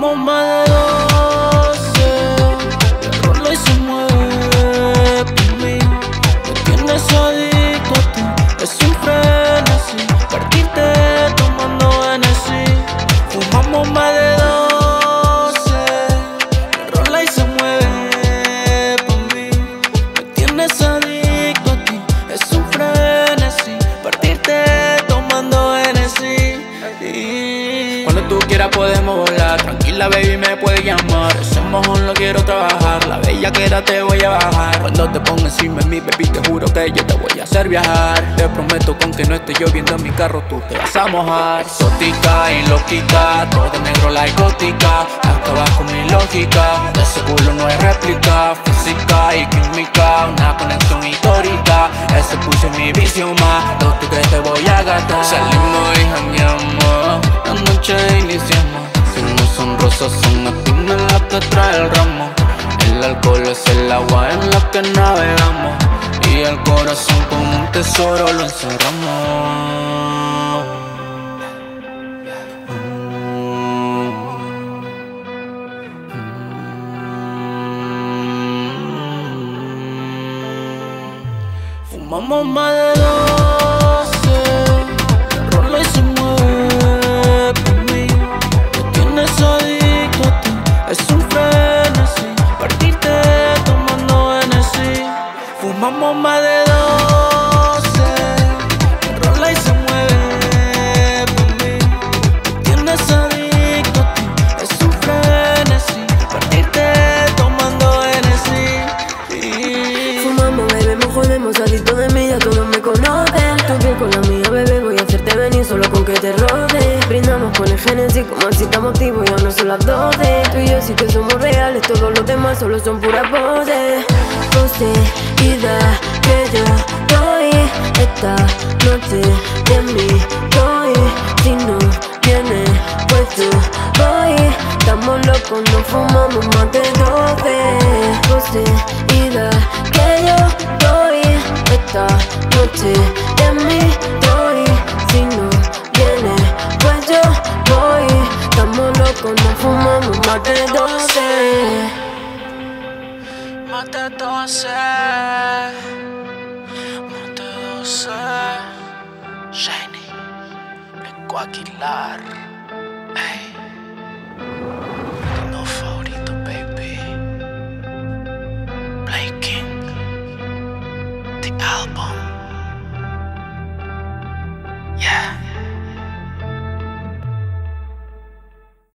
Fumamos más de 12, la rola y se mueve por mí. Me tienes adicto a ti, es un frenesí, partirte tomando Hennessy. Fumamos más de 12, la rola y se mueve por mí. Me tienes adicto a ti, es un frenesí, partirte tomando Hennessy. Cuando tú quieras podemos volar, tranquila baby me puedes llamar. Ese mojón lo quiero trabajar, la bella que era te voy a bajar. Cuando te ponga encima de mí baby te juro que yo te voy a hacer viajar. Te prometo que aunque no esté lloviendo en mi carro tú te vas a mojar. Exótica y loquita, todo de negro like gótica. Acabas con mi lógica, de ese culo no hay réplica. Física y química, una conexión histórica. Ese puse mi vicio más, no tú crees te voy a gastar. Salimos y jangueamos, la noche iniciamos. Si no son rosas son espinas las que trae el ramo. El alcohol es el agua en la que navegamos, y el corazón como un tesoro lo encerramos. Fumamos más de 12, la rola y se mueve por mí. Me tienes adicto a ti, es un frenesí, partirte tomando Hennessy. Fumamos más de 12, la rola y se mueve por mí. Me tienes adicto a ti, es un frenesí, partirte tomando Hennessy. Fumamos, bebemos, jodemos, adicto de mí, ya todos me conocen. Tu piel con la mía, bebé, voy a hacerte venir solo con que te roce. Brindamos con el Hennessy como si estamos activos y aún no son las 12. Tú y yo sí que somos reales, todos los demás solo son puras voces. Poseída que yo doy esta noche de mí doy. Si no vienes pues yo voy. Estamos locos, no fumamos más de 12. Poseída que yo doy esta noche de mí doy. Si no vienes pues yo voy. Estamos locos, no fumamos más de 12. Más de 12, más de 12. Shiny, Rico Aguilar. Ey, no favorito, baby. Play King, the album.